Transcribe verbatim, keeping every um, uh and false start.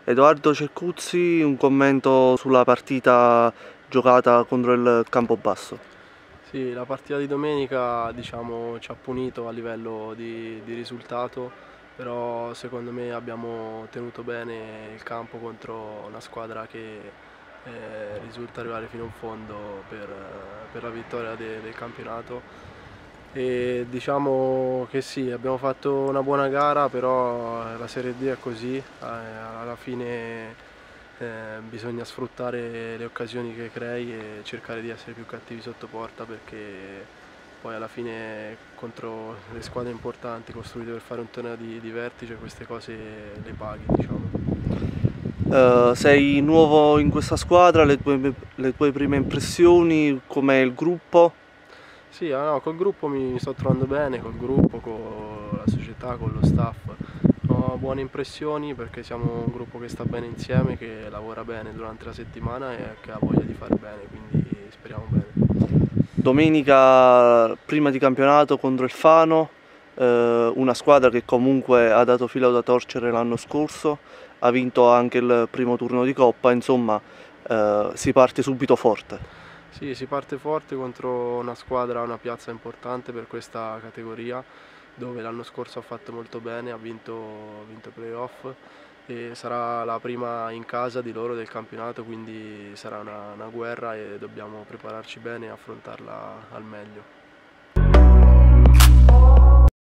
Edoardo Cercuzzi, un commento sulla partita giocata contro il Campobasso. Sì, la partita di domenica diciamo, ci ha punito a livello di, di risultato, però secondo me abbiamo tenuto bene il campo contro una squadra che eh, risulta arrivare fino in fondo per, per la vittoria de, del campionato. E diciamo che sì, abbiamo fatto una buona gara, però la Serie D è così, eh, alla fine eh, bisogna sfruttare le occasioni che crei e cercare di essere più cattivi sotto porta, perché poi alla fine contro le squadre importanti costruite per fare un torneo di, di vertice queste cose le paghi, diciamo. Uh, sei nuovo in questa squadra, le tue, le tue prime impressioni, com'è il gruppo? Sì, ah, no, col gruppo mi sto trovando bene, col gruppo, con la società, con lo staff. Ho buone impressioni perché siamo un gruppo che sta bene insieme, che lavora bene durante la settimana e che ha voglia di fare bene, quindi speriamo bene. Domenica prima di campionato contro il Fano, eh, una squadra che comunque ha dato filo da torcere l'anno scorso, ha vinto anche il primo turno di Coppa, insomma eh, si parte subito forte. Sì, si parte forte contro una squadra, una piazza importante per questa categoria, dove l'anno scorso ha fatto molto bene, ha vinto, ha vinto playoff e sarà la prima in casa di loro del campionato, quindi sarà una, una guerra e dobbiamo prepararci bene e affrontarla al meglio.